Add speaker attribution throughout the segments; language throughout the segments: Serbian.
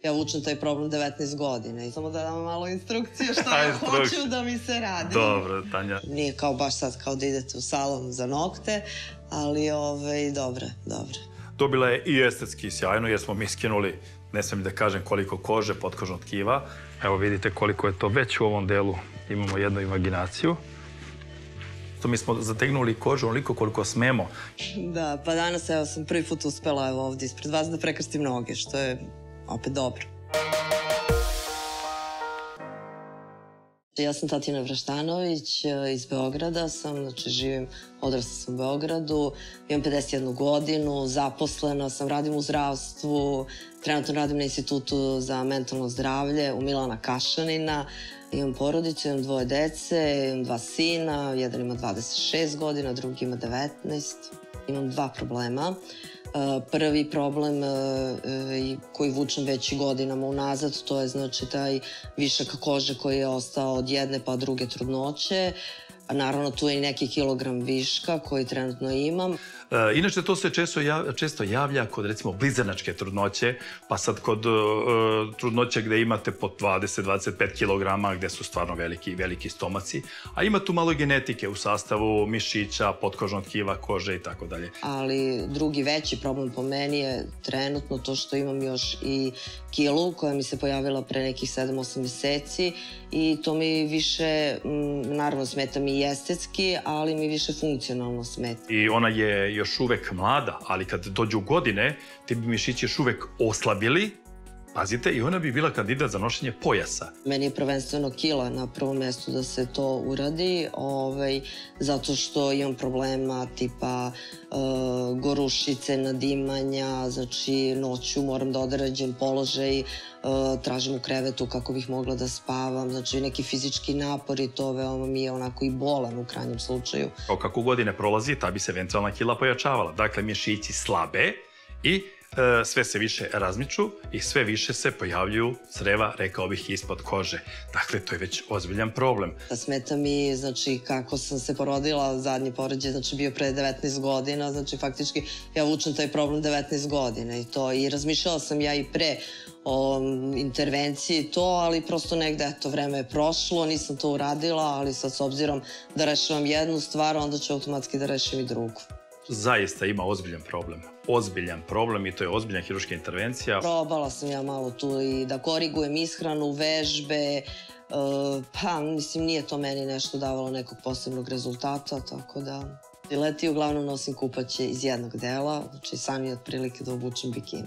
Speaker 1: Ja vučem taj problem 19 godina i samo da dam malo instrukcije što ja hoću da mi se radi.
Speaker 2: Dobro, Tanja.
Speaker 1: Nije kao baš sad kao da idete u salon za nokte, ali dobro.
Speaker 2: Dobila je i estetski sjajno jer smo mi skinuli, ne smijem da kažem koliko kože, potkožnog tkiva. Evo vidite koliko je to već u ovom delu. Imamo jednu imaginaciju. Mi smo zategnuli kožu onoliko koliko smemo.
Speaker 1: Da, pa danas evo sam prvi put uspela ovdje ispred vas da prekrstim noge, što je opet dobro. Ja sam Tatjana Vraštanović, iz Beograda sam, znači živim, odrasla sam u Beogradu, imam 51 godinu, zaposlena sam, radim u zdravstvu, trenutno radim na Institutu za mentalno zdravlje u Milana Kašanina. Imam porodicu, imam 2 dece, imam 2 sina, jedan ima 26 godina, drugi ima 19. Imam 2 problema. Prvi problem koji vučem već godinama unazad, to je znači taj višak kože koji je ostao od jedne pa druge trudnoće. Naravno, tu je i neki kilogram viška koji trenutno imam.
Speaker 2: Inače, to se često javlja kod, recimo, blizanačke trudnoće, pa sad kod trudnoće gde imate po 20-25 kilograma, gde su stvarno veliki stomaci, a ima tu malo genetike u sastavu mišića, potkožnog tkiva, kože i tako dalje.
Speaker 1: Ali drugi veći problem po meni je trenutno to što imam još i kilu koja mi se pojavila pre nekih 7-8 meseci i to mi više, naravno smeta mi i estetski, ali mi više funkcionalno smeta.
Speaker 2: I ona je još uvek mlada, ali kad dođu godine, ti bi mišići još uvek oslabili, pazite, i ona bi bila kandidat za nošenje pojasa.
Speaker 1: Meni je prvenstveno kila na prvom mjestu da se to uradi, zato što imam problema tipa gorušice, nadimanja, znači noću moram da određem položaj, tražim u krevetu kako bih mogla da spavam, znači neki fizički napor i to veoma mi je onako i bolan u krajnjem slučaju.
Speaker 2: Kako godine prolazi, ta bi se eventualna kila pojačavala. Dakle, mišići slabe i sve se više razmiču i sve više se pojavljuju creva, rekao bih, ispod kože. Dakle, to je već ozbiljan problem.
Speaker 1: Smeta mi, znači, kako sam se porodila, zadnji porođaj, znači, bio pre 19 godina, znači, faktički, ja vučem taj problem 19 godina i to, i razmišljala sam ja i pre o intervenciji i to, ali prosto negde, eto, vreme je prošlo, nisam to uradila, ali sad s obzirom da rešavam jednu stvar, onda ću automatski da rešim i drugu.
Speaker 2: Zaista ima ozbiljan problem i to je ozbiljna hirurška intervencija.
Speaker 1: Probala sam ja malo tu i da korigujem ishranu, vežbe, pa mislim nije to meni nešto davalo nekog posebnog rezultata, tako da... Leti uglavnom nosim kupaće iz jednog dela, znači sam je otprilike da obučem bikini.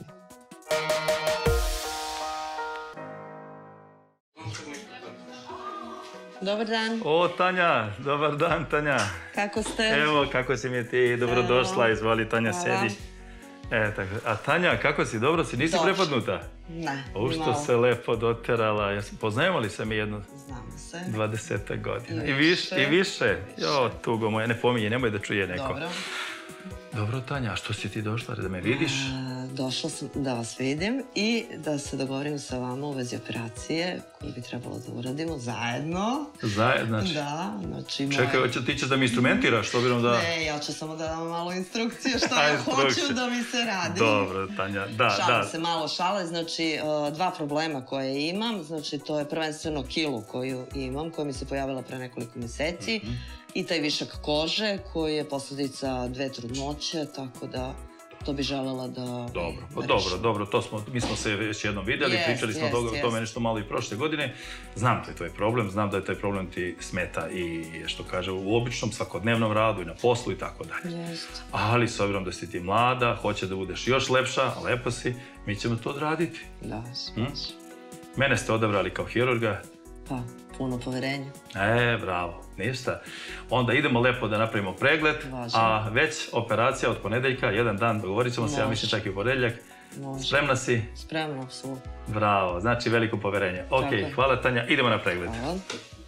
Speaker 1: Dobar dan.
Speaker 2: O, Tanja, dobar dan, Tanja.
Speaker 1: Kako ste?
Speaker 2: Evo, kako si mi ti, dobrodošla, izvoli, Tanja, sedi. A Tanja, kako si, dobro si, nisi prepadnuta?
Speaker 1: Ne.
Speaker 2: U što se lepo doterala, poznajemo li se mi jedno?
Speaker 1: Znamo se.
Speaker 2: 20 godina. I više. Jo, tugo moje, ne pominje, nemoj da čuje neko.
Speaker 1: Dobro.
Speaker 2: Dobro, Tanja, a što si ti došla, da me vidiš?
Speaker 1: Došla sam da vas vidim i da se dogovorim sa vama u vezi operacije koju bi trebalo da uradimo zajedno.
Speaker 2: Zajedno?
Speaker 1: Da, znači...
Speaker 2: Čekaj, ti ćeš da mi instrumentiraš, što birom da...
Speaker 1: Ne, ja ću samo da dam malo instrukcije što ja hoću da mi se radi.
Speaker 2: Dobro, Tanja, da.
Speaker 1: Šalim se, malo šale, znači 2 problema koje imam, znači to je prvenstveno kilu koju imam, koja mi se pojavila pre nekoliko meseci. I taj višak kože koji je posledica 2 trudnoće, tako da to bi želela da...
Speaker 2: Dobro, mi smo se već jednom vidjeli, pričali smo o tome nešto malo i prošle godine. Znam da je tvoj problem, znam da je taj problem ti smeta i, što kaže, u običnom svakodnevnom radu i na poslu i tako dalje. Ali s obzirom da si ti mlada, hoće da budeš još lepša, lepa si, mi ćemo to odraditi.
Speaker 1: Da,
Speaker 2: Mene ste odabrali kao hirurga.
Speaker 1: Pa, puno poverenja.
Speaker 2: Bravo, ništa. Onda idemo lepo da napravimo pregled, a već operacija od ponedeljka, jedan dan, dogovorit ćemo se, ja mislim čak i u ponedeljak. Spremna si?
Speaker 1: Spremna, apsolutno.
Speaker 2: Bravo, znači veliko poverenje. Ok, hvala Tanja, idemo na pregled.
Speaker 1: Hvala.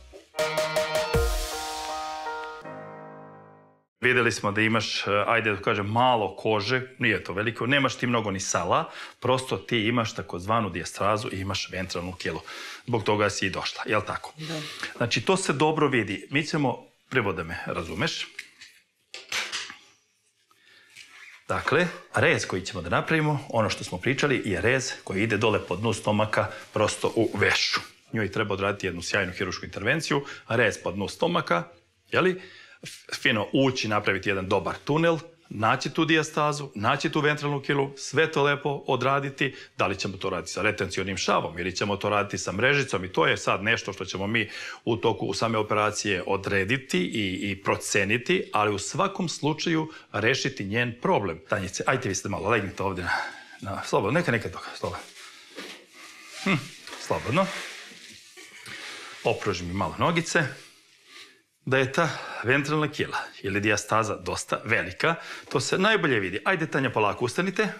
Speaker 2: Videli smo da imaš, ajde da kažem, malo kože, nije to veliko, nemaš ti mnogo ni sala, prosto ti imaš takozvanu dijastrazu i imaš ventralnu kilu. Zbog toga si i došla, jel tako?
Speaker 1: Da.
Speaker 2: Znači, to se dobro vidi. Mi ćemo, prvo da me razumeš, Dakle, rez koji ćemo da napravimo, ono što smo pričali, je rez koji ide dole po dnu stomaka, prosto u vešu. Njoj treba odraditi jednu sjajnu hirušku intervenciju, rez po dnu stomaka, fino ući, napraviti jedan dobar tunel, naći tu dijastazu, naći tu ventralnu kilu, sve to lepo odraditi. Da li ćemo to raditi sa retencionim šavom ili ćemo to raditi sa mrežicom, i to je sad nešto što ćemo mi u toku same operacije odrediti i proceniti, ali u svakom slučaju rešiti njen problem. Tanjice, ajte vi ste malo, legnite ovdje na slobodno, neka toga, slobodno. Slobodno. Opruži mi malo nogice. Da je ta ventralna kila ili dijastaza dosta velika, to se najbolje vidi. Ajde, Tanja, polako ustanite.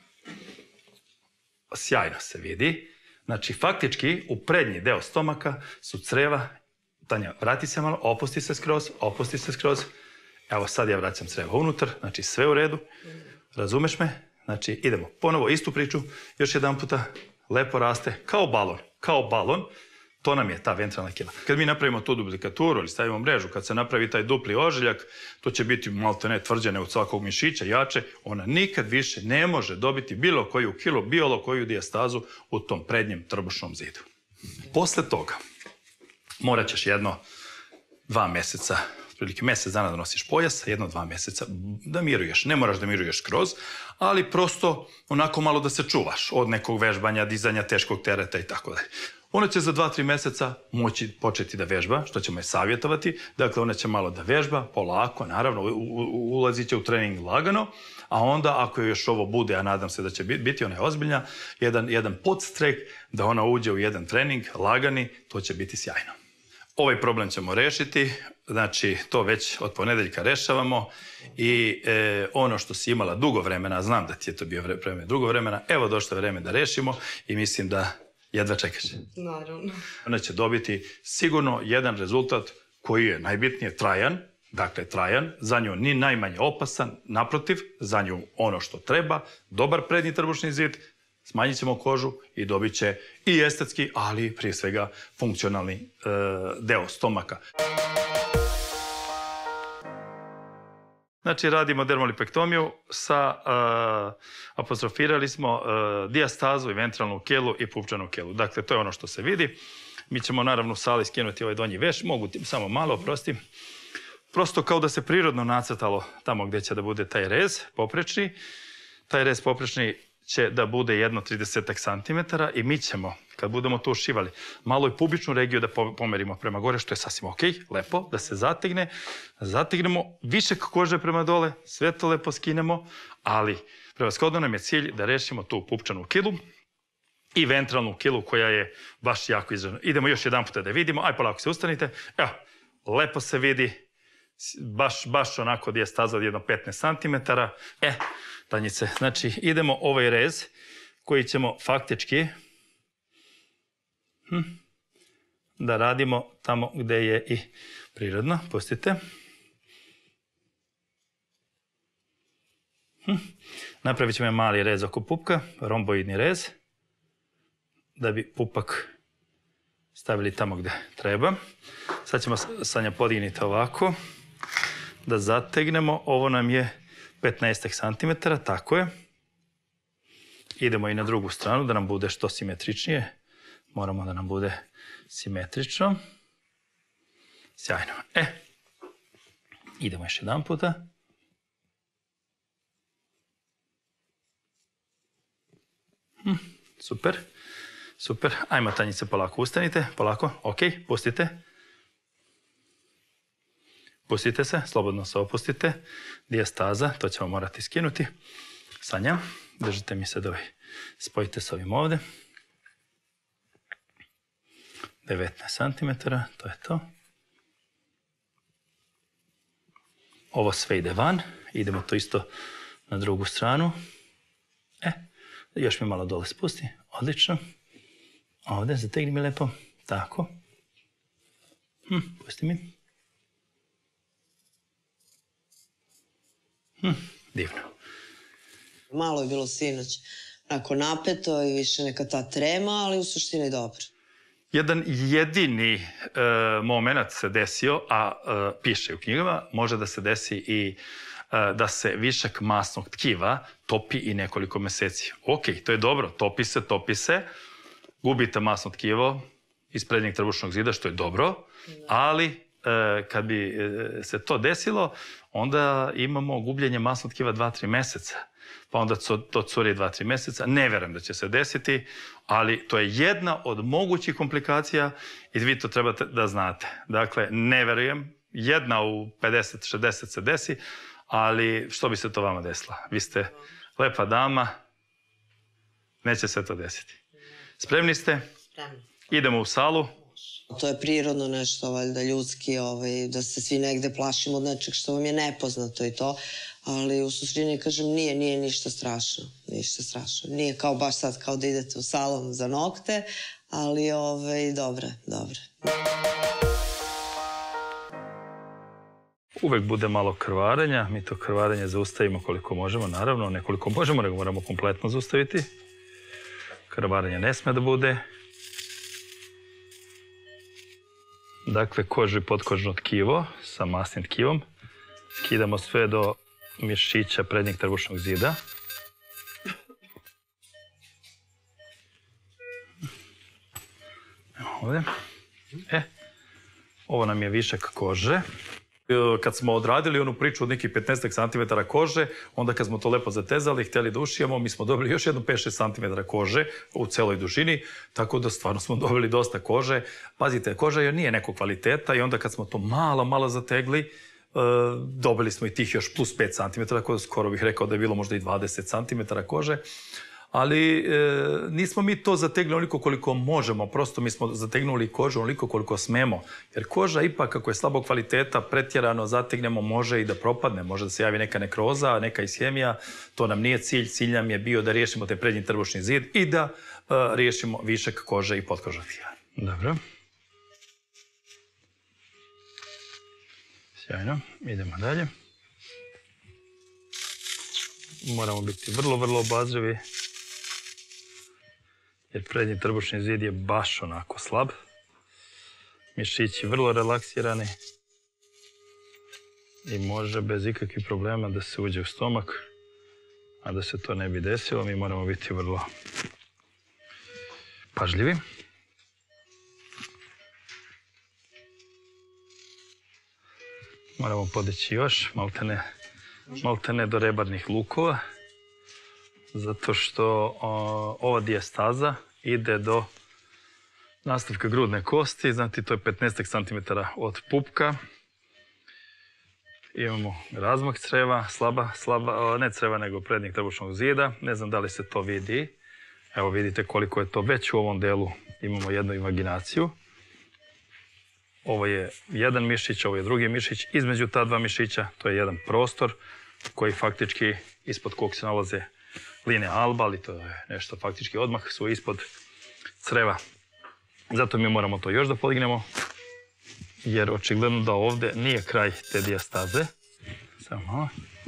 Speaker 2: Sjajno se vidi. Znači, faktički, u prednji deo stomaka su creva. Tanja, vrati se malo, opusti se skroz. Evo, sad ja vraćam creva unutar, znači sve u redu. Razumeš me? Znači, idemo ponovo istu priču, još jedan puta, lepo raste, kao balon. To nam je ta ventralna kila. Kad mi napravimo tu duplikaturu ili stavimo mrežu, kad se napravi taj dupli ožiljak, to će biti maltene tvrđene od svakog mišića, jače. Ona nikad više ne može dobiti bilo koju kilu, bilo koju dijastazu u tom prednjem trbušnom zidu. Posle toga morat ćeš 2 meseca, otprilike mjesec dana da nosiš pojas, 1-2 meseca da miruješ. Ne moraš da miruješ skroz, ali prosto onako malo da se čuvaš od nekog vežbanja, dizanja teškog tereta i tako dalje. Ona će za 2-3 meseca moći početi da vežba, što ćemo je savjetovati. Dakle, ona će malo da vežba, polako, naravno, ulazit će u trening lagano, a onda, ako joj još ovo bude, a nadam se da će biti, ona je ozbiljna, jedan podstrek da ona uđe u jedan trening, lagani, to će biti sjajno. Ovaj problem ćemo rešiti, znači to već od ponedeljka rešavamo i ono što si imala dugo vremena, znam da ti je to bio vreme dugo vremena, evo došlo je vreme da rešimo i mislim da jedva čekaš.
Speaker 1: Naravno.
Speaker 2: Ona će dobiti sigurno jedan rezultat koji je najbitnije trajan, dakle trajan, za nju ni najmanje opasan, naprotiv, za nju ono što treba, dobar prednji trbušni zid, smanjit ćemo kožu i dobit će i estetski, ali prije svega funkcionalni deo stomaka. Znači, radimo dermolipektomiju, apostrofirali smo dijastazu i ventralnu kelu i pupčanu kelu. Dakle, to je ono što se vidi. Mi ćemo naravno u sali skinuti ovaj donji veš, mogu samo malo, oprosti. Prosto kao da se prirodno nacrtalo tamo gdje će da bude taj rez poprečni. Taj rez poprečni će da bude 30 centimetara i mi ćemo, kad budemo to ušivali, malo i pubičnu regiju da pomerimo prema gore, što je sasvim ok, lepo, da se zategne. Zategnemo višak kože prema dole, sve to lepo skinemo, ali prevashodno nam je cilj da rešimo tu pupčanu kilu i ventralnu kilu koja je baš jako izražena. Idemo još jedan puta da vidimo, aj polako se ustanite, evo, lepo se vidi, baš onako dijastaza od 15 centimetara. Tanjice, znači idemo ovaj rez koji ćemo faktički da radimo tamo gde je i prirodno. Pustite. Napravit ćemo mali rez oko pupka, romboidni rez, da bi pupak stavili tamo gde treba. Sad ćemo, Sanja, podigniti ovako, da zategnemo. Ovo nam je 15 cm, tako je. Idemo i na drugu stranu da nam bude što simetričnije. Moramo da nam bude simetrično. Sjajno. Idemo još jedan puta. Super. Super. Ajmo, Tanjice, polako ustanite. Polako. Ok, pustite. Pustite se, slobodno se opustite. Dijastaza, to ćemo morati skinuti. Sanja, držite mi sad ovaj. Spojite s ovim ovde. 19 cm, to je to. Ovo sve ide van. Idemo to isto na drugu stranu. Još mi malo dole spusti. Odlično. Ovde, zategni mi lepo. Tako. Pusti mi. Divno.
Speaker 1: Malo je bilo sinoć onako napeto i više neka ta trema, ali u suštini dobro.
Speaker 2: Jedan jedini moment se desio, a piše u knjigama, može da se desi i da se višak masnog tkiva topi i nekoliko meseci. Ok, to je dobro, topi se, gubite masno tkivo iz prednjeg trbušnog zida, što je dobro, ali kad bi se to desilo, onda imamo gubljenje masnog tkiva 2-3 meseca. Pa onda to curi 2-3 meseca. Ne verujem da će se desiti, ali to je jedna od mogućih komplikacija i vi to trebate da znate. Dakle, ne verujem, jedna u 50-60 se desi, ali što bi se to vama desilo? Vi ste lepa dama, neće se to desiti. Spremni ste?
Speaker 1: Spremni.
Speaker 2: Idemo u salu.
Speaker 1: To je prirodno nešto, valjda ljudski, da se svi negde plašimo od nečeg što vam je nepoznato i to, ali u suštini, kažem, nije ništa strašno, Nije kao baš sad kao da idete u salon za nokte, ali dobre.
Speaker 2: Uvek bude malo krvarenja, mi to krvarenje zaustavimo koliko možemo, naravno, ne koliko možemo, nego moramo kompletno zaustaviti. Krvarenja ne sme da bude. Dakle, kožu i potkožno tkivo sa masnim tkivom. Skidamo sve do mišića prednjeg trbušnog zida. Evo ovdje. Ovo nam je višak kože. Kad smo odradili onu priču od nekih 15 cm kože, onda kad smo to lepo zatezali i htjeli da ušijemo, mi smo dobili još jedno 5-6 cm kože u celoj dužini, tako da stvarno smo dobili dosta kože. Pazite, koža je nije nekog kvaliteta i onda kad smo to malo zategli, dobili smo i tih još plus 5 cm, skoro bih rekao da je bilo možda i 20 cm kože. Ali nismo mi to zategli onoliko koliko možemo, prosto mi smo zategnuli kožu onoliko koliko smemo. Jer koža ipak, ako je slabog kvaliteta, pretjerano zategnemo, može i da propadne, može da se javi neka nekroza, neka ishemija. To nam nije cilj, cilj nam je bio da riješimo taj prednji trbušni zid i da riješimo višak kože i potkožnog tkiva. Dobro. Sjajno, idemo dalje. Moramo biti vrlo obazrivi. Jer prednji trbušni zid je baš onako slab. Mišići vrlo relaksirani. I može bez ikakvih problema da se uđe u stomak. A da se to ne bi desilo, mi moramo biti vrlo pažljivi. Moramo podići još, maltene do rebarnih lukova. Zato što ova dijastaza ide do nastavka grudne kosti, znači to je 15 cm od pupka. Imamo razmak creva, ne creva nego prednjeg trbušnog zida, ne znam da li se to vidi. Evo vidite koliko je to već u ovom delu, imamo jednu imaginaciju. Ovo je jedan mišić, ovo je drugi mišić, između ta dva mišića to je jedan prostor koji faktički ispod kog se nalaze linija alba, ali to je nešto faktički odmah su ispod creva. Zato mi moramo to još da podignemo, jer očigledno da ovdje nije kraj te dijastaze. Samo.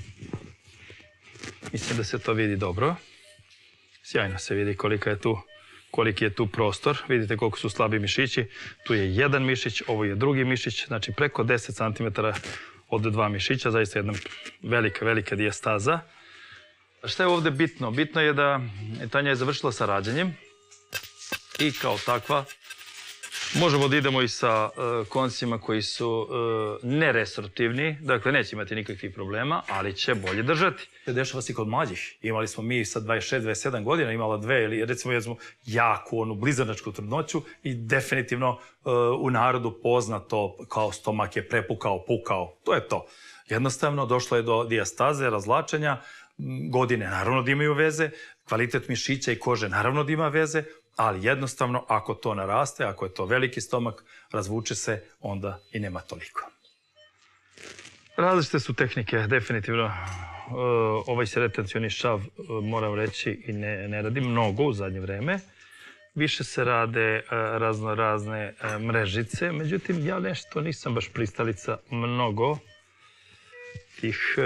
Speaker 2: Mislim da se to vidi dobro. Sjajno se vidi koliki je tu prostor. Vidite koliko su slabi mišići. Tu je jedan mišić, ovo je drugi mišić, znači preko 10 cm od dva mišića, zaista jedna velika dijastaza. Šta je ovdje bitno? Bitno je da Tanja je završila sa rađanjem i kao takva možemo da idemo i sa koncima koji su neresorptivni, dakle neće imati nikakvih problema, ali će bolje držati. Dešava se i kod mlađih. Imali smo mi sa 26-27 godina, imala dve ili recimo jaku onu blizanačku trudnoću i definitivno u narodu poznato kao stomak je prepukao, pukao. To je to. Jednostavno došlo je do dijastaze, razvlačenja. Godine naravno da imaju veze, kvalitet mišića i kože naravno da ima veze, ali jednostavno ako to naraste, ako je to veliki stomak, razvuče se, onda i nema toliko. Različite su tehnike, definitivno. Ovaj se retencioni šav, moram reći, i ne radi mnogo u zadnje vreme. Više se rade razne mrežice, međutim ja nešto nisam baš pristalica mnogo tih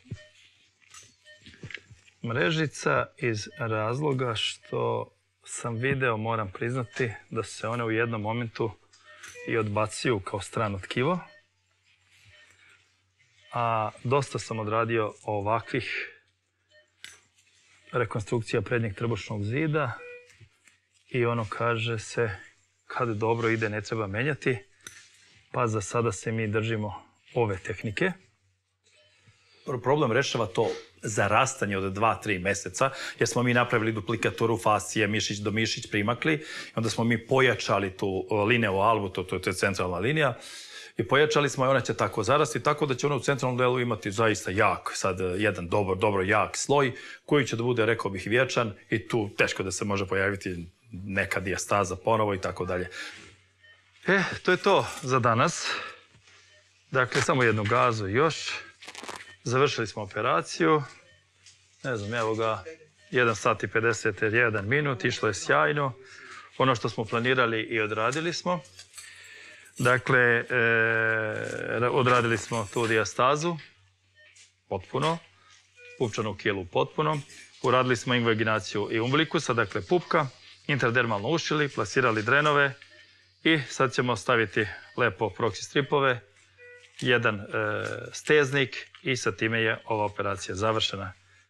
Speaker 2: mrežica iz razloga što sam video, moram priznati, da se one u jednom momentu i odbacuju kao strano tkivo. a dosta sam odradio ovakvih rekonstrukcija prednjeg trbušnog zida i ono kaže se kad dobro ide ne treba menjati, pa za sada se mi držimo ove tehnike. Problem rešava to zarastanje od 2-3 meseca, jer smo mi napravili duplikaturu fascije mišić do mišić primakli i onda smo mi pojačali tu liniju albu, to je centralna linija, i pojačali smo i ona će tako zarasti, tako da će ona u centralnom delu imati zaista jak, sad jedan dobro jak sloj, koji će da bude, rekao bih, vječan i tu teško da se može pojaviti neka dijastaza ponovo i tako dalje. To je to za danas. Dakle, samo jednu gazu još. Završili smo operaciju. Ne znam, evo ga, 1 sat i 51 minut, išlo je sjajno. Ono što smo planirali i odradili smo. Dakle, odradili smo tu dijastazu, potpuno, pupčanu kilu potpuno. Uradili smo invaginaciju i umbilikusa, dakle pupka, intradermalno ušili, plasirali drenove i sad ćemo staviti lepo proksi stripove, jedan steznik i sa time je ova operacija završena.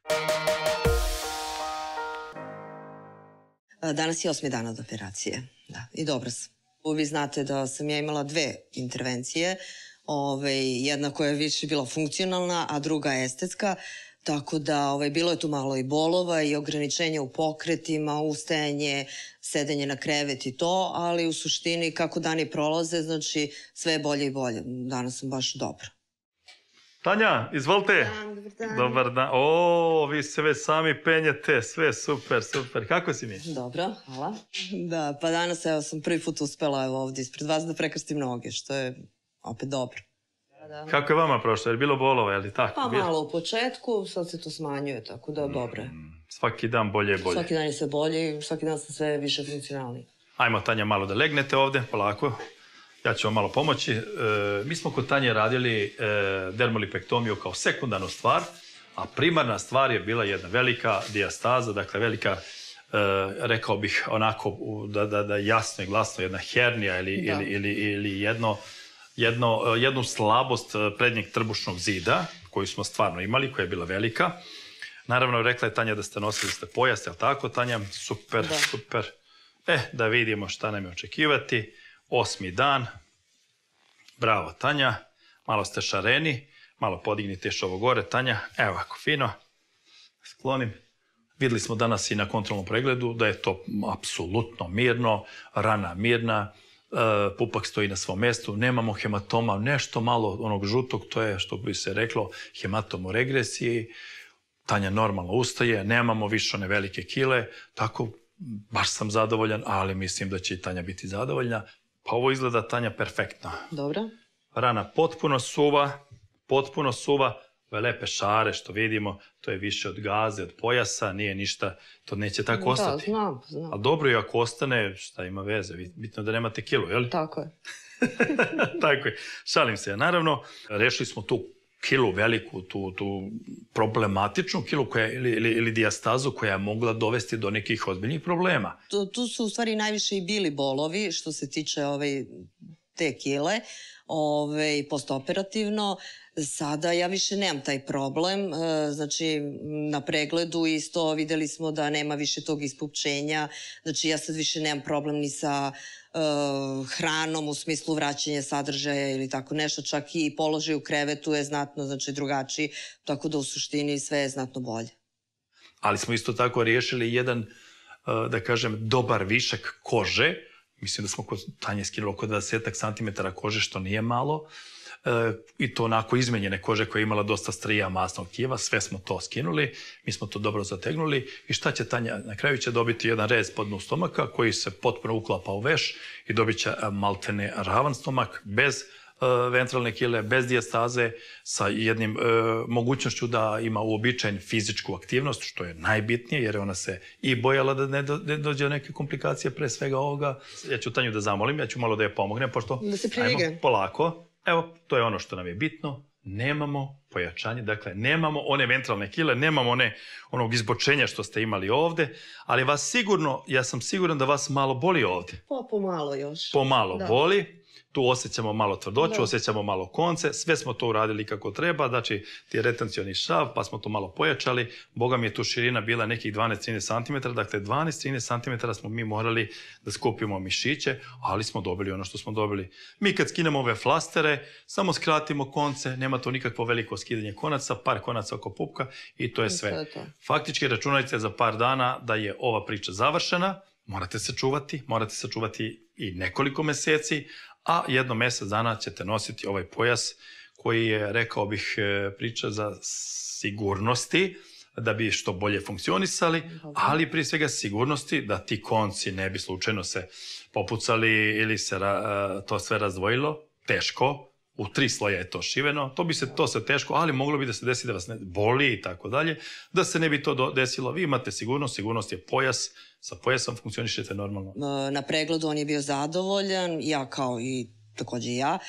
Speaker 1: Danas je 8. dan od operacije, da, i dobra sam. Vi znate da sam ja imala 2 intervencije, jedna koja je više bila funkcionalna, a druga estetska, tako da bilo je tu malo i bolova i ograničenja u pokretima, ustajanje, sedenje na krevet i to, ali u suštini kako dani prolaze, znači sve je bolje i bolje. Danas sam baš dobra.
Speaker 2: Tanja, izvolite.
Speaker 1: Dobar dan.
Speaker 2: Dobar dan. O, vi se već sami penjete, sve super. Kako si mi?
Speaker 1: Dobro, hvala. Da, pa danas evo sam prvi put uspela ovdje ispred vas da prekrstim noge, što je opet dobro.
Speaker 2: Kako je vama prošlo? Je li bilo bolova, je li tako?
Speaker 1: Pa malo u početku, sad se to smanjuje, tako da dobro je.
Speaker 2: Svaki dan bolje i bolje.
Speaker 1: Svaki dan je sve bolje i svaki dan sam sve više funkcionalniji.
Speaker 2: Ajmo, Tanja, malo da legnete ovdje, polako. Ja ću vam malo pomoći. Mi smo kod Tanje radili dermolipektomiju kao sekundarnu stvar, a primarna stvar je bila jedna velika dijastaza, dakle velika, rekao bih onako da jasno i glasno, jedna hernija ili jednu slabost prednjeg trbušnog zida, koju smo stvarno imali, koja je bila velika. Naravno, rekla je Tanja da ste nosili pojas, je li tako, Tanja? Super. Da vidimo šta nam je očekivati. 8. dan. Bravo, Tanja. Malo ste šareni. Malo podignite još ovo gore, Tanja. Evo ovako, fino. Sklonim. Vidjeli smo danas i na kontrolnom pregledu da je to apsolutno mirno, rana mirna, pupak stoji na svom mjestu, nemamo hematoma, nešto malo onog žutog, to je što bi se reklo hematom u regresiji. Tanja normalno ustaje, nemamo više one velike kile, tako baš sam zadovoljan, ali mislim da će i Tanja biti zadovoljna. Pa ovo izgleda, Tanja, perfektno.
Speaker 1: Dobro.
Speaker 2: Rana potpuno suva, ove lepe šare što vidimo, to je više od gaze, od pojasa, nije ništa, to neće tako ostati.
Speaker 1: Da, znam.
Speaker 2: Ali dobro je ako ostane, šta ima veze, bitno da nemate kilu, je li?
Speaker 1: Tako je.
Speaker 2: Tako je, šalim se. Naravno, rešili smo tu kilu veliku, tu problematičnu kilu ili dijastazu koja je mogla dovesti do nekih ozbiljnih problema.
Speaker 1: Tu su u stvari najviše i bili bolovi što se tiče te kile, postoperativno. Sada ja više nemam taj problem, znači na pregledu isto videli smo da nema više tog ispupčenja, znači ja sad više nemam problem ni sa hranom u smislu vraćanja sadržaja ili tako nešto, čak i položaj u krevetu je znatno drugačiji, tako da u suštini sve je znatno bolje.
Speaker 2: Ali smo isto tako riješili jedan, da kažem, dobar višak kože. Mislim da smo kod Tanje skinuli oko 20 cm kože, što nije malo. I to onako izmenjene kože koja je imala dosta strija masnog tkiva, sve smo to skinuli, mi smo to dobro zategnuli i šta će Tanja? Na kraju će dobiti jedan rez pod dnu stomaka koji se potpuno uklapa u veš i dobit će maltene ravan stomak bez ventralne kile, bez dijastaze, sa jednim mogućnošću da ima uobičajen fizičku aktivnost, što je najbitnije, jer ona se i bojala da ne dođe do neke komplikacije pre svega ovoga. Ja ću Tanju da zamolim, ja ću malo da je pomognem, pošto...
Speaker 1: Da se privigram.
Speaker 2: Ajmo, polako. Evo, to je ono što nam je bitno. Nemamo pojačanje, dakle, nemamo one ventralne kile, nemamo onog izbočenja što ste imali ovde, ali vas sigurno, ja sam siguran da vas malo boli ovde.
Speaker 1: Pomalo još.
Speaker 2: Pomalo boli. tu osjećamo malo tvrdoću, osjećamo malo konce, sve smo to uradili kako treba, znači ti je retencioni šav, pa smo to malo pojačali, boga mi je tu širina bila nekih 12-13 cm, dakle 12-13 cm smo mi morali da skupimo mišiće, ali smo dobili ono što smo dobili. Mi kad skinemo ove flastere, samo skratimo konce, nema to nikakvo veliko skidanje konaca, par konaca oko pupka i to je sve. Faktički računajte za par dana da je ova priča završena, morate se čuvati i nekoliko meseci, a jedno mjesec dana ćete nositi ovaj pojas koji je, rekao bih, priča za sigurnosti, da bi što bolje funkcionisali, ali prije svega sigurnosti da ti konci ne bi slučajno se popucali ili se to sve razdvojilo, teško, u 3 sloja je to šiveno, to se teško, ali moglo bi da se desi da vas ne boli i tako dalje, da se ne bi to desilo. Vi imate sigurnost je pojas, sa pojasom funkcionišete normalno.
Speaker 1: Na pregledu on je bio zadovoljan, ja kao i također i ja.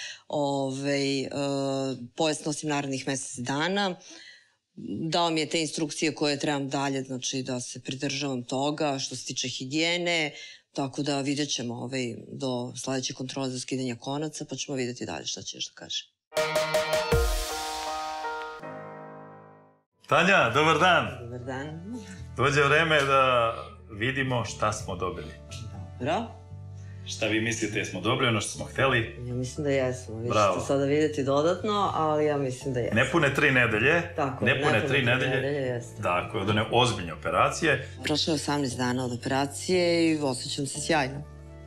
Speaker 1: Pojas nosim narednih mjesec dana. Dao mi je te instrukcije koje trebam dalje, znači da se pridržavam toga što se tiče higijene, tako da vidjet ćemo do sljedeće kontrole za skidanje konaca, pa ćemo vidjeti dalje šta će još da kaže.
Speaker 2: Tanja, dobar dan.
Speaker 1: Dobar dan.
Speaker 2: Dođe vreme da vidimo šta smo dobili.
Speaker 1: Dobro.
Speaker 2: Šta vi mislite, jesmo dobili ono što smo hteli?
Speaker 1: Ja mislim da jesmo. Vi ćete sada vidjeti dodatno, ali ja mislim da jesmo.
Speaker 2: Nepune 3 nedelje.
Speaker 1: Tako,
Speaker 2: nepune 3 nedelje.
Speaker 1: Jeste.
Speaker 2: Dakle, od one ozbiljne operacije.
Speaker 1: Prošlo je 18 dana od operacije i osjećam se sjajno.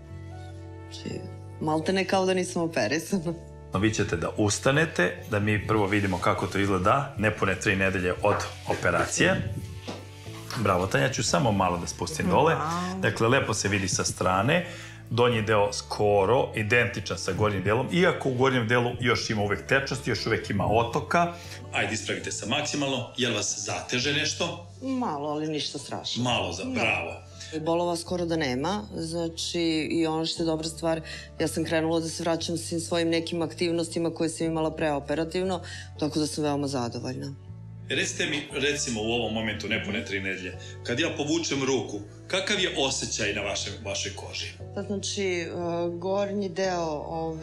Speaker 1: Znači, malte ne kao da nisam operisana.
Speaker 2: Vi ćete da ustanete, da mi prvo vidimo kako to izgleda, nepune 3 nedelje od operacije. Bravo, Tanja, ću samo malo da spustim dole. Dakle, lepo se vidi sa strane. Donji deo skoro identičan sa gornjim delom, iako u gornjem delu još ima uvek tečnosti, još uvek ima otoka. Ajde, ispravite se maksimalno. Jel vas zateže nešto?
Speaker 1: Malo, ali ništa strašno.
Speaker 2: Malo, bravo.
Speaker 1: Bolova skoro da nema, znači i ono što je dobra stvar, ja sam krenula da se vraćam svim svojim nekim aktivnostima koje sam imala preoperativno, tako da sam veoma zadovoljna.
Speaker 2: Recite mi, recimo u ovom momentu, nepune 3 nedelje, kad ja povučem ruku, kakav je osjećaj na vašoj koži?
Speaker 1: Znači, gornji deo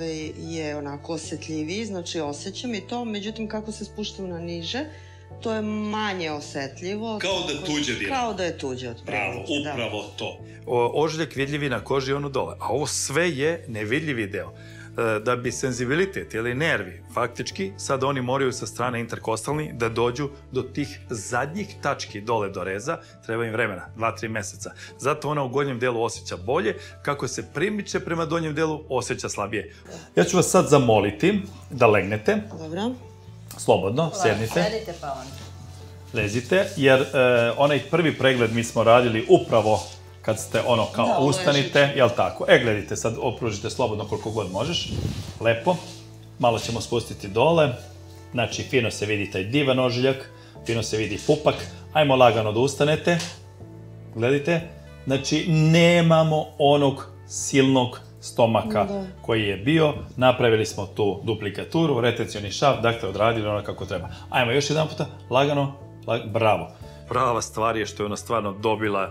Speaker 1: je onako osjetljiviji, znači osjećam i to, međutim kako se spuštam na niže, to je manje osjetljivo.
Speaker 2: Kao da tuđe dira.
Speaker 1: Kao da je tuđe od prilike.
Speaker 2: Bravo, upravo to. Ožiljak vidljivi na koži ono dole, a ovo sve je nevidljivi deo. Da bi senzibilitet ili nervi, faktički, sad oni moraju sa strane interkostalni da dođu do tih zadnjih tački dole do reza, treba im vremena, 2-3 meseca. Zato ona u gornjem delu osjeća bolje, kako se primiče prema donjem delu, osjeća slabije. Ja ću vas sad zamoliti da legnete.
Speaker 1: Dobro.
Speaker 2: Slobodno, sednite.
Speaker 3: Sedite pa on.
Speaker 2: Lezite, jer onaj prvi pregled mi smo radili upravo kad ste ono kao ustanite, jel tako? Gledajte, sad opružite slobodno koliko god možeš. Lepo. Malo ćemo spustiti dole. Znači, fino se vidi taj divan ožiljak, fino se vidi pupak. Ajmo lagano da ustanete. Gledajte. Znači, nemamo onog silnog stomaka koji je bio. Napravili smo tu duplikaturu, retencioni šav, dakle, odradili ono kako treba. Ajmo još jedan puta, lagano, bravo. Prava stvar je što je ona stvarno dobila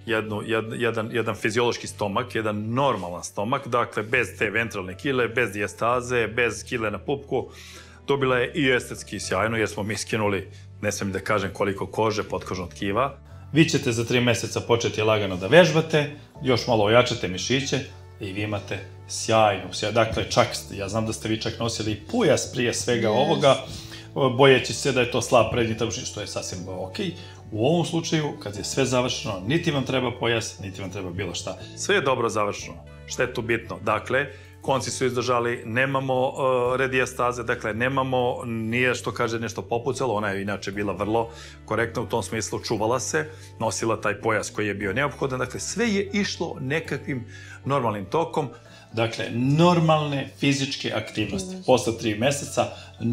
Speaker 2: jedan fiziološki stomak, jedan normalan stomak, dakle bez te ventralne kile, bez dijastaze, bez kile na pupku. Dobila je i estetski sjajno jer smo mi skinuli, ne smijem da kažem koliko kože, potkožnog tkiva. Vi ćete za 3 mjeseca početi lagano da vežbate, još malo ojačate mišiće i vi imate sjajnu. Dakle, čak, ja znam da ste vi čak nosili i pujas prije svega ovoga, bojeći se da je to slab prednji trbušni, što je sasvim okej. U ovom slučaju, kad je sve završeno, niti vam treba pojas, niti vam treba bilo šta. Sve je dobro završeno. Šta je tu bitno? Dakle, konci su izdržali, nemamo redijastaze, dakle, nemamo, nije što kaže nešto popucalo, ona je inače bila vrlo korektna u tom smislu, čuvala se, nosila taj pojas koji je bio neophodan, dakle, sve je išlo nekakvim normalnim tokom. Dakle, normalne fizičke aktivnosti. Posle 3 mjeseca,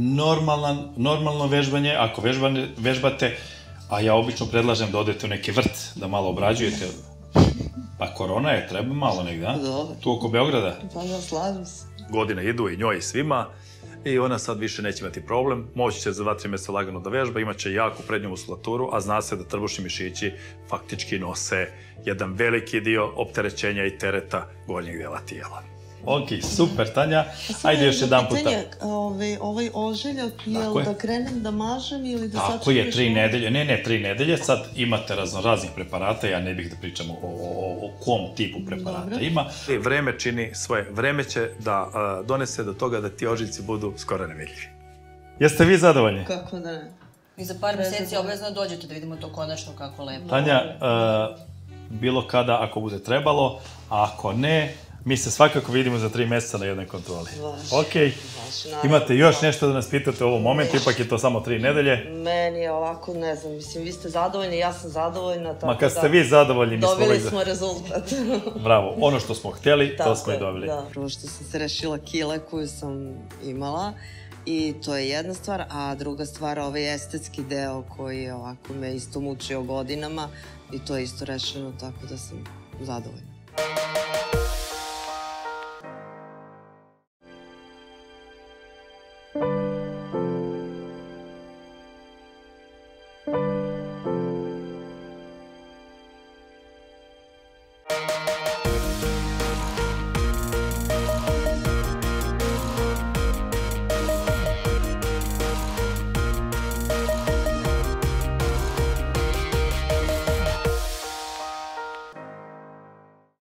Speaker 2: normalno vežbanje, ako vežbate, a ja obično predlažem da odete u neki vrt, da malo obrađujete. Pa korona je, treba malo negdje, a? Tu oko Beograda.
Speaker 1: Pa da, slažem se.
Speaker 2: Godine idu i njoj i svima i ona sad više neće imati problem. Moći će za 2-3 mjeseca lagano da vežba, imat će jaku prednju muskulaturu, a zna se da trbušni mišići faktički nose jedan veliki dio opterećenja i tereta gornjeg dela tijela. Ok, super, Tanja. Ajde još jedan puta.
Speaker 1: Ovaj ožiljak, jel da krenem da mažem ili da sačekam?
Speaker 2: Tako je, 3 nedelje. Ne, 3 nedelje. Sad imate raznih preparata, ja ne bih da pričam o kom tipu preparata ima. Vreme čini svoje. Vreme će da donese do toga da ti ožiljci budu skoro nevidljivi. Jeste vi zadovoljni?
Speaker 1: Kako da ne?
Speaker 3: I za par meseci obavezno dođete da vidimo to konačno kako lepo.
Speaker 2: Tanja, bilo kada ako bude trebalo, a ako ne, mi se svakako vidimo za 3 meseca na jednoj kontroli. Ok, imate još nešto da nas pitate u ovom momentu, ipak je to samo 3 nedelje.
Speaker 1: Meni je ovako, ne znam, mislim, vi ste zadovoljni, ja sam zadovoljna, tako da...
Speaker 2: Ma kad ste vi zadovoljni, mi smo
Speaker 1: dobili smo rezultat.
Speaker 2: Bravo, ono što smo htjeli, to smo i dobili.
Speaker 1: Prvo što sam se rešila kile koju sam imala, i to je jedna stvar, a druga stvar, ovaj estetski deo koji je ovako me isto mučio godinama i to je isto rešeno, tako da sam zadovoljna.